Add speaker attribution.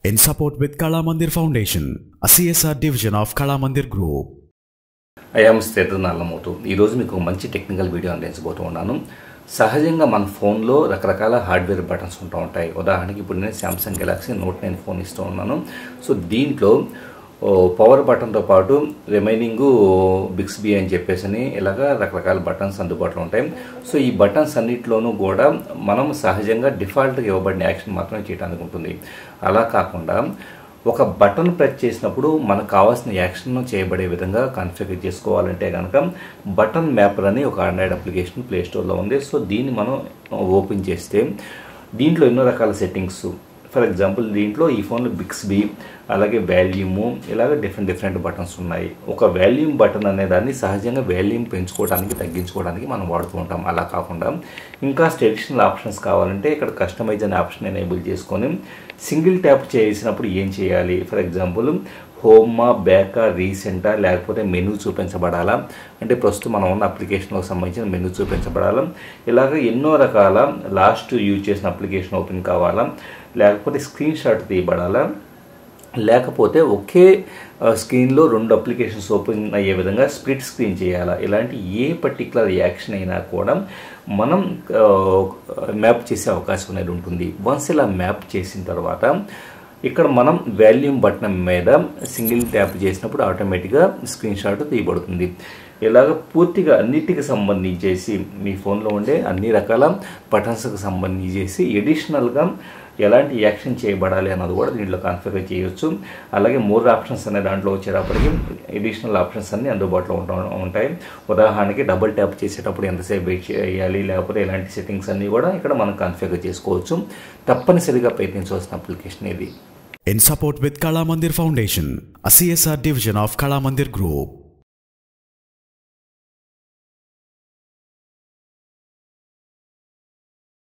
Speaker 1: in support with Kala Mandir Foundation, a CSR division of Kala Mandir Group.
Speaker 2: I am Stethan Nalamotu. ఈ రోజు మీకు మంచి technical video అందించబోతూ ఉన్నాను. సహజంగా మన ఫోన్లో రకరకాల హార్డ్వేర్ బటన్స్ ఉంటూ ఉంటాయి. ఉదాహరణకి ఇప్పుడు నేను Samsung Galaxy Note 9 ఫోన్ ఇస్తూ ఉన్నాను. సో దీంట్లో పవర్ బటన్తో పాటు రిమైనింగ్ బిక్స్బీ అని చెప్పేసి ఇలాగా రకరకాల బటన్స్ అందుబాటులో ఉంటాయి. సో ఈ బటన్స్ అన్నిటిలోనూ కూడా మనం సహజంగా డిఫాల్ట్గా ఇవ్వబడిన యాక్షన్ మాత్రమే చేయడానికి ఉంటుంది. అలా కాకుండా ఒక బటన్ ప్రెస్ చేసినప్పుడు మనకు కావాల్సిన యాక్షన్ చేయబడే విధంగా కాన్ఫిగర్ చేసుకోవాలంటే కనుక బటన్ మ్యాపర్ అని ఒక ఆండ్రాయిడ్ అప్లికేషన్ ప్లే స్టోర్లో ఉంది. సో దీన్ని మనం ఓపెన్ చేస్తే దీంట్లో ఎన్నో రకాల సెట్టింగ్స్, ఫర్ ఎగ్జాంపుల్ దీంట్లో ఈ ఫోన్లో బిక్స్బీ అలాగే వాల్యూము ఇలాగ డిఫరెంట్ బటన్స్ ఉన్నాయి. ఒక వాల్యూమ్ బటన్ అనే దాన్ని సహజంగా వాల్యూమ్ పెంచుకోవడానికి తగ్గించుకోవడానికి మనం వాడుతూ ఉంటాం. అలా కాకుండా ఇంకా అడిషనల్ ఆప్షన్స్ కావాలంటే ఇక్కడ కస్టమైజ్ అనే ఆప్షన్ ఎనేబుల్ చేసుకొని సింగిల్ ట్యాప్ చేసినప్పుడు ఏం చేయాలి, ఫర్ ఎగ్జాంపుల్ హోమా, బ్యాకా, రీసెంటా లేకపోతే మెనూ చూపించబడాలా, అంటే ప్రస్తుతం మనం ఉన్న అప్లికేషన్లకు సంబంధించిన మెనూ చూపించబడాలా, ఇలాగ ఎన్నో రకాల లాస్ట్ యూజ్ చేసిన అప్లికేషన్ ఓపెన్ కావాలా, లేకపోతే స్క్రీన్ షాట్ తీయబడాలా, లేకపోతే ఒకే స్క్రీన్లో రెండు అప్లికేషన్స్ ఓపెన్ అయ్యే విధంగా స్ప్లిట్ స్క్రీన్ చేయాలా, ఇలాంటి ఏ పర్టికులర్ యాక్షన్ అయినా కూడా మనం మ్యాప్ చేసే అవకాశం అనేది ఉంటుంది. వన్స్ ఇలా మ్యాప్ చేసిన తర్వాత ఇక్కడ మనం వాల్యూమ్ బటన్ మీద సింగిల్ ట్యాప్ చేసినప్పుడు ఆటోమేటిక్గా స్క్రీన్ షాట్ తీయబడుతుంది. ఇలాగ పూర్తిగా అన్నిటికి సంబంధించేసి మీ ఫోన్లో ఉండే అన్ని రకాల బటన్స్కి సంబంధించేసి ఎడిషనల్గా ఎలాంటి యాక్షన్ చేయబడాలి అన్నది కూడా దీంట్లో కాన్ఫిగర్ చేయొచ్చు. అలాగే మోర్ ఆప్షన్స్ అనే దాంట్లో వచ్చేటప్పటికి ఎడిషనల్ ఆప్షన్స్ అన్నీ అందుబాటులో ఉంటాయి. ఉదాహరణకి డబుల్ ట్యాప్ చేసేటప్పుడు ఎంతసేపు వెయిట్ చేయాలి, లేకపోతే ఇలాంటి సెట్టింగ్స్ అన్నీ కూడా ఇక్కడ మనం కాన్ఫిగర్ చేసుకోవచ్చు. తప్పనిసరిగా ప్రయత్నించవలసిన అప్లికేషన్ ఇది.
Speaker 1: In support with Kala Mandir Foundation, a CSR division of Kala Mandir Group.